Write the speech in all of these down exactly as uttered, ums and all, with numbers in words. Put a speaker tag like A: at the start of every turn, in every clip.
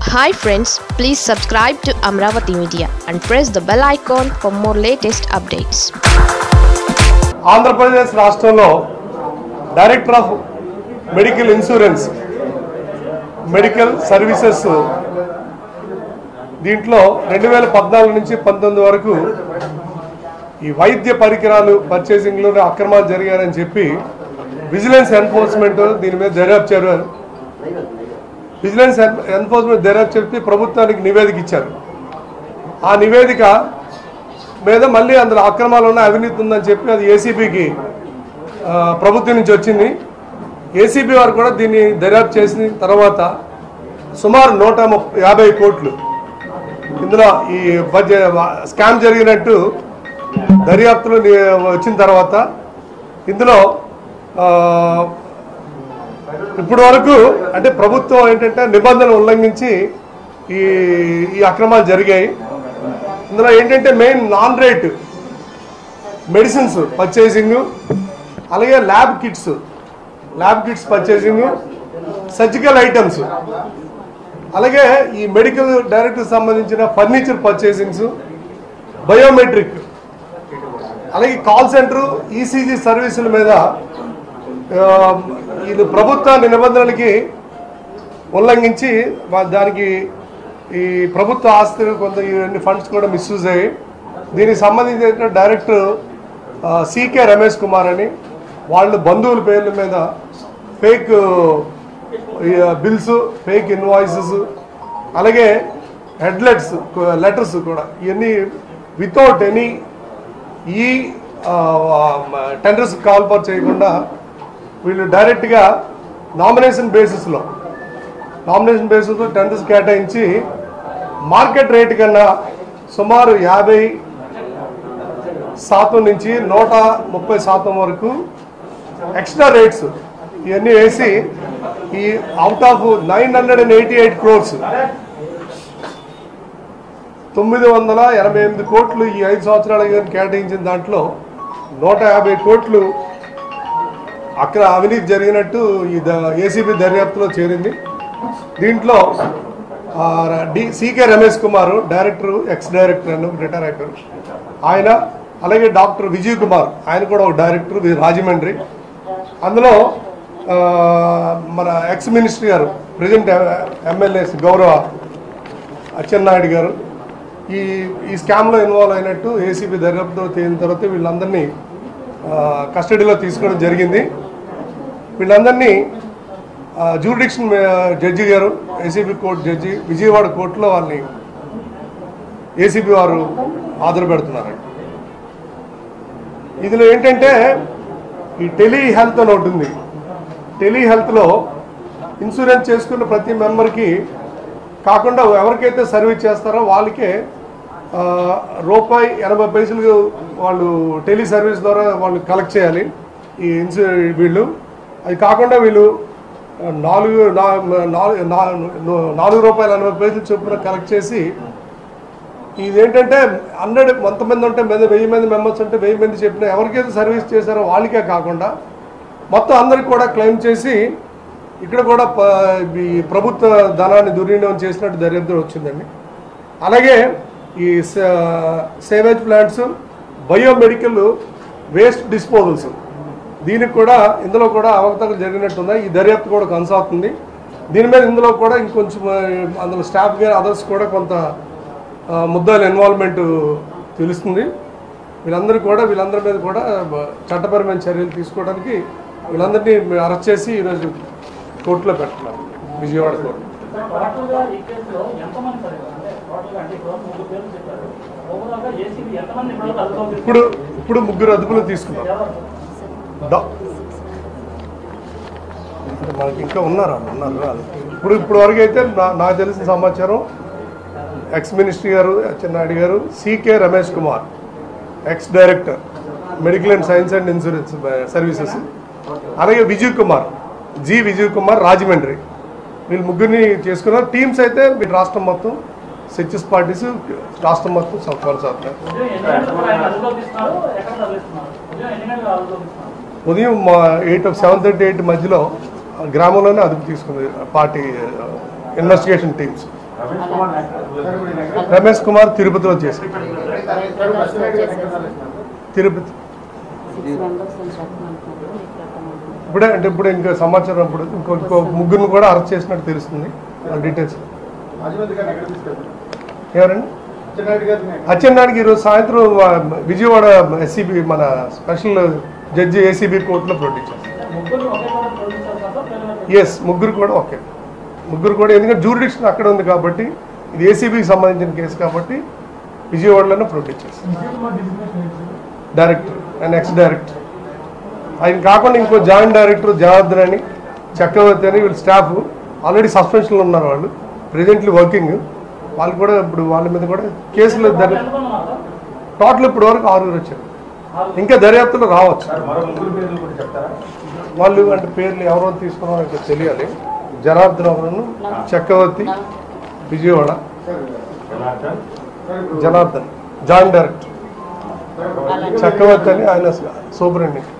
A: Hi friends, please subscribe to Amravati Media and press the bell icon for more latest updates.
B: Andhra Pradesh రాష్ట్రంలో director of medical insurance medical services దీంట్లో రెండు వేల పద్నాలుగు నుంచి పంతొమ్మిది వరకు ఈ వైద్య పరికరాలు పర్చేసింగ్లో అక్రమాలు జరిగాయని చెప్పి విజిలెన్స్ ఎన్ఫోర్స్మెంట్ దీని మీద దర్యాప్తు చేశారు. విజిలెన్స్ ఎన్ఫోర్స్మెంట్ దర్యాప్తు చెప్పి ప్రభుత్వానికి నివేదిక ఇచ్చారు. ఆ నివేదిక మీద మళ్ళీ అందులో అక్రమాలు ఉన్న అవినీతి ఉందని చెప్పి అది ఏసీబీకి ప్రభుత్వం నుంచి వచ్చింది. ఏసీబీ వారు కూడా దీన్ని దర్యాప్తు చేసిన తర్వాత సుమారు నూట ముప్పై యాభై కోట్లు ఇందులో ఈ బడ్జెట్ స్కామ్ జరిగినట్టు దర్యాప్తులు వచ్చిన తర్వాత ఇందులో ఇప్పటి వరకు అంటే ప్రభుత్వం ఏంటంటే నిబంధనలు ఉల్లంఘించి ఈ ఈ అక్రమాలు జరిగాయి. ఇందులో ఏంటంటే main non rate medicines purchasing, అలాగే lab kits lab kits purchasing, surgical items, అలాగే ఈ మెడికల్ డైరెక్టర్ సంబంధించిన ఫర్నిచర్ పర్చేసింగ్స్, బయోమెట్రిక్, అలాగే కాల్ సెంటర్, ఈసీజీ సర్వీసుల మీద ఇది ప్రభుత్వ నిబంధనలకి ఉల్లంఘించి దానికి ఈ ప్రభుత్వ ఆస్తులు కొంత ఇవన్నీ ఫండ్స్ కూడా మిస్యూజ్ అయ్యాయి. దీనికి సంబంధించిన డైరెక్టర్ సీకే రమేష్ కుమార్ అని వాళ్ళు బంధువుల పేర్ల మీద ఫేక్ బిల్స్, ఫేక్ ఇన్వాయిసెస్, అలాగే హెడ్లెట్స్ లెటర్స్ కూడా ఇవన్నీ వితౌట్ ఎనీ ఈ టెండర్స్ కాల్ఫర్ చేయకుండా వీళ్ళు డైరెక్ట్గా నామినేషన్ బేసిస్లో నామినేషన్ బేసిస్లో టెండర్స్ కేటాయించి మార్కెట్ రేటు కన్నా సుమారు యాభై శాతం నుంచి నూట ముప్పై శాతం వరకు ఎక్స్ట్రా రేట్స్ ఇవన్నీ వేసి ఈ out of nine hundred and eighty eight crores తొమ్మిది వందల ఎనభై ఎనిమిది కోట్లు ఈ ఐదు సంవత్సరాలుగా కేటాయించిన దాంట్లో నూట యాభై కోట్లు అక్కడ అవినీతి జరిగినట్టు ఈ ఏసీబీ దర్యాప్తులో చేరింది. దీంట్లో D CK Ramesh Kumar director, ex director అని రిటైర్ అయిపోయారు ఆయన, అలాగే డాక్టర్ విజయ్ కుమార్ ఆయన కూడా ఒక డైరెక్టర్ రాజమండ్రి. అందులో మన ex minister garu present MLA గౌరవ అచ్చెన్నాయుడు గారు ఈ ఈ స్కామ్లో ఇన్వాల్వ్ అయినట్టు ఏసీబీ దర్యాప్తులో తేలిన తర్వాత వీళ్ళందరినీ కస్టడీలో తీసుకోవడం జరిగింది. వీళ్ళందరినీ jurisdiction judge garu, ACB court judge Vijayawada కోర్టులో వాళ్ళని ఏసీబీ వారు హాజరు పెడుతున్నారండి. ఇందులో ఏంటంటే ఈ టెలి హెల్త్ అని ఒకటి ఉంది. టెలి హెల్త్లో ఇన్సూరెన్స్ చేసుకున్న ప్రతి మెంబర్కి కాకుండా ఎవరికైతే సర్వీస్ చేస్తారో వాళ్ళకే రూపాయి ఎనభై పైసలు వాళ్ళు టెలి సర్వీస్ ద్వారా వాళ్ళు కలెక్ట్ చేయాలి ఈ ఇన్సూ వీళ్ళు. అది కాకుండా వీళ్ళు నాలుగు నాలుగు రూపాయల ఎనభై పైసలు చొప్పున కలెక్ట్ చేసి ఇదేంటంటే హండ్రెడ్ కొంతమంది ఉంటే మీద వెయ్యి మంది మెంబర్స్ ఉంటే వెయ్యి మంది చెప్పిన ఎవరికైతే సర్వీస్ చేశారో వాళ్ళకే కాకుండా మొత్తం అందరికి కూడా క్లెయిమ్ చేసి ఇక్కడ కూడా ఈ ప్రభుత్వ ధనాన్ని దుర్వినియోగం చేసినట్టు దర్యాప్తు వచ్చిందండి. అలాగే ఈ sewage plants, biomedical waste disposals దీనికి కూడా ఇందులో కూడా అవకతవకలు జరిగినట్టున్నాయి. ఈ దర్యాప్తు కూడా కొనసాగుతుంది. దీని మీద ఇందులో కూడా ఇంకొంచెం అందులో స్టాఫ్ గారు అదర్స్ కూడా కొంత ముద్దాయిల ఇన్వాల్వ్మెంట్ తెలుస్తుంది. వీళ్ళందరూ కూడా వీళ్ళందరి మీద కూడా చట్టపరమైన చర్యలు తీసుకోవడానికి వీళ్ళందరినీ అరెస్ట్ చేసి ఈరోజు కోర్టులో పెడుతున్నారు, విజయవాడ కోర్టు. ఇప్పుడు ఇప్పుడు ముగ్గురు అదుపులో తీసుకున్నారు. మనకి ఇంకా ఉన్నారు ఉన్నారు ఇప్పుడు ఇప్పుడు వరకు అయితే నాకు తెలిసిన సమాచారం X minister garu Atchannaidu garu, CK Ramesh Kumar ex director medical and science and insurance services, అలాగే విజయ్ కుమార్ జి విజయ్ కుమార్ రాజమండ్రి, వీళ్ళు ముగ్గురిని చేసుకున్నారు. టీమ్స్ అయితే వీళ్ళు రాష్ట్రం మొత్తం సెక్యూస్ పార్టీస్ రాష్ట్రం మొత్తం కొనసాగుతారు. ఉదయం ఎయిట్ సెవెన్ థర్టీ ఎయిట్ మధ్యలో గ్రామంలోనే అదుపు తీసుకుంది party investigation teams. Ramesh Kumar తిరుపతిలో చేశారు. తిరుపతి ఇప్పుడే అంటే ఇప్పుడు ఇంకా సమాచారం ఇప్పుడు ఇంకో ఇంకో ముగ్గురిని కూడా అరెస్ట్ చేసినట్టు తెలుస్తుంది. డీటెయిల్స్ ఎవరండి? అచ్చెన్నాయుడికి ఈరోజు సాయంత్రం విజయవాడ ఎస్సీబీ మన స్పెషల్ జడ్జి ఏసీబీ కోర్టులో ప్రొడ్యూస్ చేస్తారు. ఎస్ ముగ్గురు కూడా ఓకే ముగ్గురు కూడా ఎందుకంటే జ్యూరిడిక్షన్ అక్కడ ఉంది కాబట్టి ఇది ఏసీబీకి సంబంధించిన కేసు కాబట్టి విజయవాడలోనే ప్రొడ్యూస్ చేస్తారు. డైరెక్టర్ అండ్ ఎక్స్ డైరెక్టర్ ఆయన కాకుండా ఇంకో జాయింట్ డైరెక్టర్ జనార్దన్ అని చక్రవర్తి అని వీళ్ళు స్టాఫ్ ఆల్రెడీ సస్పెన్షన్లో ఉన్నారు. వాళ్ళు ప్రెజెంట్లీ వర్కింగ్. వాళ్ళు కూడా ఇప్పుడు వాళ్ళ మీద కూడా కేసులు టోటల్ ఇప్పటి వరకు ఆరుగురు వచ్చారు. ఇంకా దర్యాప్తులో రావచ్చు. వాళ్ళు అంటే పేర్లు ఎవరో తీసుకున్నారో ఇంకా తెలియాలి. జనార్దన్ ఎవరు, చక్రవర్తి విజయవాడ, జనార్దన్ జాయింట్ డైరెక్టర్, చక్రవర్తి అని ఆయన సూపరింటెండెంట్.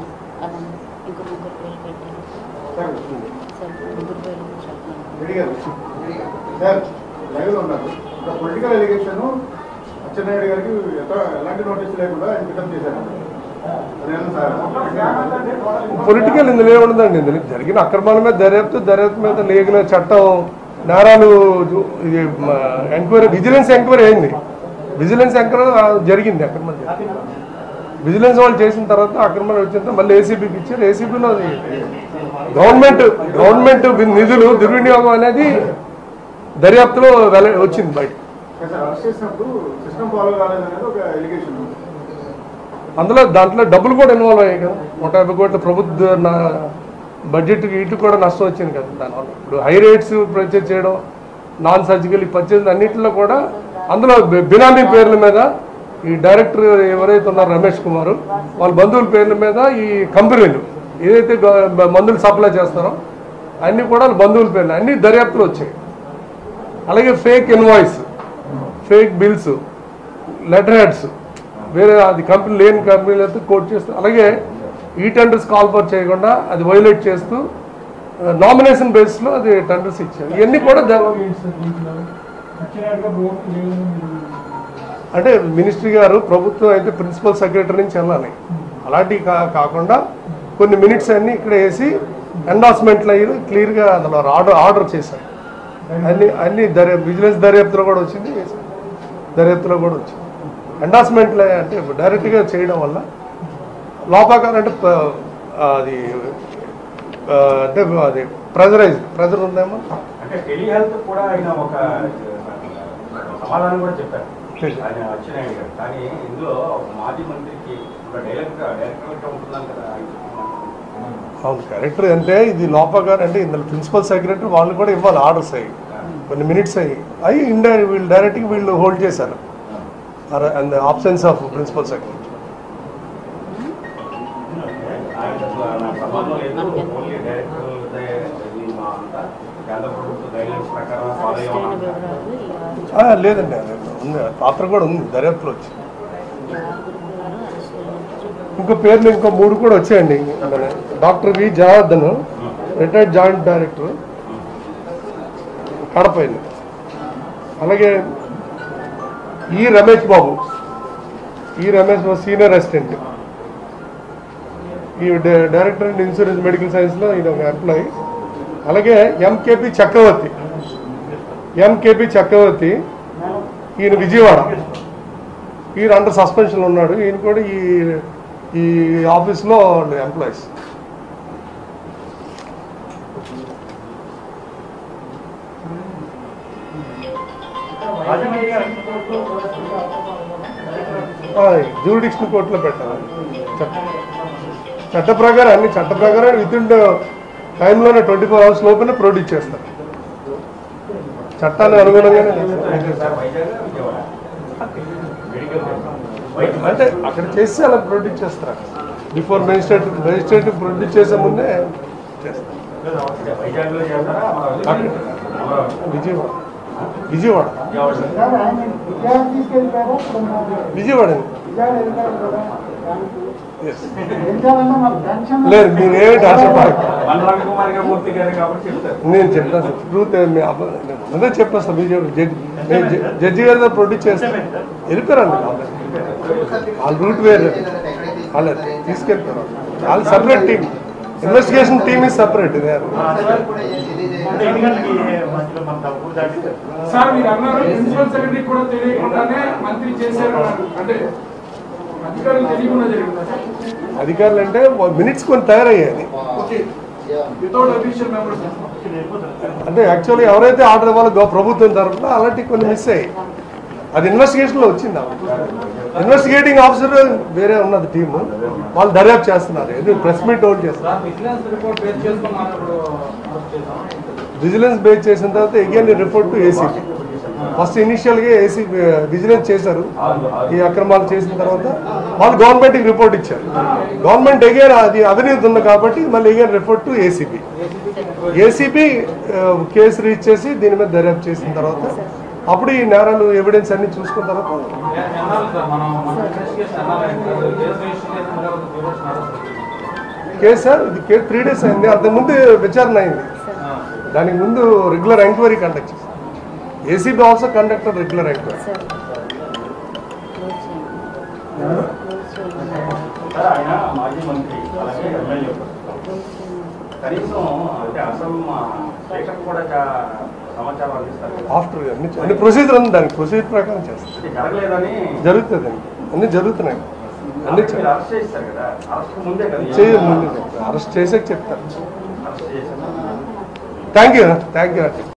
C: పొలిటికల్ ఎలిగేషన్ అచ్చెన్నాయుడు గారికి ఎలాంటి నోటీస్ లేకుండా ఇన్విటం చేశారు.
B: పొలిటికల్ ఇందులో ఏముండదండి. ఇందులో జరిగిన అక్రమాల మీద దర్యాప్తు దర్యాప్తు మీద లేగిన చట్టం నేరాలు ఇది ఎంక్వైరీ విజిలెన్స్ ఎంక్వైరీ అయింది. విజిలెన్స్ ఎంక్వైరీ జరిగింది. అక్రమం విజిలెన్స్ వాళ్ళు చేసిన తర్వాత అక్రమాలు వచ్చిన తర్వాత మళ్ళీ ఏసీబీకి ఇచ్చారు. ఏసీబీలో అది గవర్నమెంట్ గవర్నమెంట్ నిధులు దుర్వినియోగం అనేది దర్యాప్తులో వెల వచ్చింది బయట. అందులో దాంట్లో డబ్బులు కూడా ఇన్వాల్వ్ అయ్యాయి కదా. నూట యాభై కోట్ల ప్రభుత్వ బడ్జెట్కి ఇటు కూడా నష్టం వచ్చింది కదా దానివల్ల. ఇప్పుడు హై రేట్స్ పర్చేజ్ చేయడం, నాన్ సర్జికల్ పర్చేజ్ అన్నింటిలో కూడా అందులో బినామీ పేర్ల మీద ఈ డైరెక్టర్ ఎవరైతే ఉన్నారో రమేష్ కుమార్ వాళ్ళ బంధువుల పేర్ల మీద ఈ కంపెనీలు ఏదైతే మందులు సప్లై చేస్తారో అన్నీ కూడా వాళ్ళ బంధువుల పేర్లు అన్నీ దర్యాప్తులు వచ్చాయి. అలాగే fake invoice, fake bills, letter heads వేరే అది కంపెనీ లేని కంపెనీలతో కోట్ చేస్తూ అలాగే ఈ టెండర్స్ కాల్ఫర్ చేయకుండా అది వైలేట్ చేస్తూ నామినేషన్ బేస్లో అది టెండర్స్ ఇచ్చారు. ఇవన్నీ కూడా అంటే మినిస్ట్రీ గారు ప్రభుత్వం అయితే ప్రిన్సిపల్ సెక్రటరీ నుంచి వెళ్ళాలి. అలాంటివి కా కాకుండా కొన్ని మినిట్స్ అన్నీ ఇక్కడ వేసి ఎండార్స్మెంట్లు అయ్యి క్లియర్గా అందులో ఆర్డర్ ఆర్డర్ చేశారు. అన్ని అన్ని దర్యా విజిలెన్స్ దర్యాప్తులో కూడా వచ్చింది, దర్యాప్తులో కూడా వచ్చింది. ఎండార్స్మెంట్లు అంటే డైరెక్ట్గా చేయడం వల్ల లోపాకారం అంటే అది అంటే అది ప్రెజరైజ్ ప్రెజర్ ఉందేమో
D: అంటే టెలిహెల్త్ కూడా ఆయన ఒక సమాధానం కూడా చెప్పారు ఆయన అచ్చెన్నాయుడు గారు. కానీ ఇందులో మాజీ మంత్రికి డైరెక్టర్ డైరెక్టర్ ఉంటుందని కదా.
B: అవును కరెక్టర్ అంటే ఇది లోపాకారం అంటే ఇందులో ప్రిన్సిపల్ సెక్రటరీ వాళ్ళు కూడా ఇవ్వాలి ఆర్డర్స్ అయ్యి కొన్ని మినిట్స్ అయ్యి అవి ఇండైరెక్ట్ వీళ్ళు డైరెక్ట్గా వీళ్ళు హోల్డ్ చేశారు and the absence of principal secretary. లేదండి ఉంది పాత్ర కూడా ఉంది దర్యాప్తులో వచ్చి. ఇంకో పేర్లు ఇంకో మూడు కూడా వచ్చాయండి. Doctor V Janardhan retired joint director కడపైన. అలాగే ఈ రమేష్ బాబు ఈ రమేష్ బాబు సీనియర్ అసిస్టెంట్ ఈ డైరెక్టర్ అండ్ ఇన్సూరెన్స్ మెడికల్ సైన్స్లో ఈయన ఒక ఎంప్లాయీ. అలాగే ఎంకేపీ చక్రవర్తి ఎంకేపీ చక్రవర్తి ఈయన విజయవాడ ఈయన అండర్ సస్పెన్షన్లో ఉన్నాడు. ఈయన కూడా ఈ ఈ ఆఫీస్లో ఎంప్లాయీస్. జ్యూరిడిక్షన్ కోర్టులో పెట్టాలి. చట్ట ప్రకారం అన్ని చట్ట ప్రకారం విత్ ఇన్ టైంలోనే ట్వంటీ ఫోర్ అవర్స్ లోపలే ప్రొడ్యూస్ చేస్తారు. చట్టాన్ని అనుగుణంగానే అంటే అక్కడ చేసి అలా ప్రొడ్యూస్ చేస్తారు. బిఫోర్ మెజిస్ట్రేటివ్ మెజిస్ట్రేటివ్ ప్రొడ్యూస్ చేసే ముందే చేస్తారు. విజయవాడ విజయవాడ విజయవాడ లేదు మీరేమిటి ఆశపడక
D: మన రవికుమార్ గారు మూర్తి గారు కాబట్టి చెప్తారు.
B: నేను చెప్తాను సార్ ట్రూత్ ముందే చెప్పాను సార్ బీజేపీ జడ్జి నేను జడ్జి గారితో ప్రొడ్యూస్ చేస్తాను వెళ్ళిపోయారండి వాళ్ళ రూట్ వేరు వాళ్ళు తీసుకెళ్తారు వాళ్ళు separate team investigation team is separate
E: sir మీరు అన్నారు ప్రిన్సిపల్ సెక్రటరీ కూడా తెలియకుండానే మంత్రి చేశారు అంటే అధికారులు తెలియకుండా జరిగిందా?
B: అధికారులు అంటే మినిట్స్ కొన్ని తయారయ్యాయి
E: వితౌట్ అఫీషియల్ మెంబర్స్
B: అంటే యాక్చువల్లీ ఎవరైతే ఆర్డర్ ఇవ్వాలో ప్రభుత్వం తరఫున అలాంటివి కొన్ని మిస్ అయ్యాయి అది ఇన్వెస్టిగేషన్లో వచ్చింది ఇన్వెస్టిగేటింగ్ ఆఫీసర్ వేరే ఉన్నది టీము వాళ్ళు దర్యాప్తు చేస్తున్నారు ఎందుకు ప్రెస్ మీట్ హోల్డ్ చేస్తున్నారు విజిలెన్స్ బేస్ చేసిన తర్వాత again report to ACB first ఇనిషియల్గా ఏసీ విజిలెన్స్ చేశారు ఈ అక్రమాలు చేసిన తర్వాత వాళ్ళు గవర్నమెంట్కి రిపోర్ట్ ఇచ్చారు గవర్నమెంట్ అగైన్ అది అవినీతి ఉంది కాబట్టి మళ్ళీ again report to ACB ACB case reach చేసి దీని మీద దర్యాప్తు చేసిన తర్వాత అప్పుడు ఈ నేరాలు ఎవిడెన్స్ అన్ని చూసుకున్న తర్వాత కేసు సార్ ఇది కేసు త్రీ డేస్ అయింది అంతకుముందు విచారణ అయింది దానికి ముందు రెగ్యులర్ ఎంక్వైరీ కండక్ట్ చేశారు ACB also conductor regular enquiry
D: ఆయన మాజీ మంత్రి అలాగే ఎమ్మెల్యే కనీసం అంటే అసలు స్పీకర్ కూడా సమాచారం అందిస్తారు
B: ఆఫ్టర్ అన్ని అన్ని ప్రొసీజర్ ఉంది దానికి ప్రొసీజర్ ప్రకారం చేస్తారు
D: జరగలేదని
B: జరుగుతుంది అన్ని జరుగుతున్నాయి అన్ని
D: అరెస్ట్ చేస్తారు కదా అరెస్ట్ ముందే కదా
B: చేయ ముందే చెప్తారు అరెస్ట్ చేసాక చెప్తారు
D: అరెస్ట్ చేశారు
B: థ్యాంక్ యూ థ్యాంక్ యూ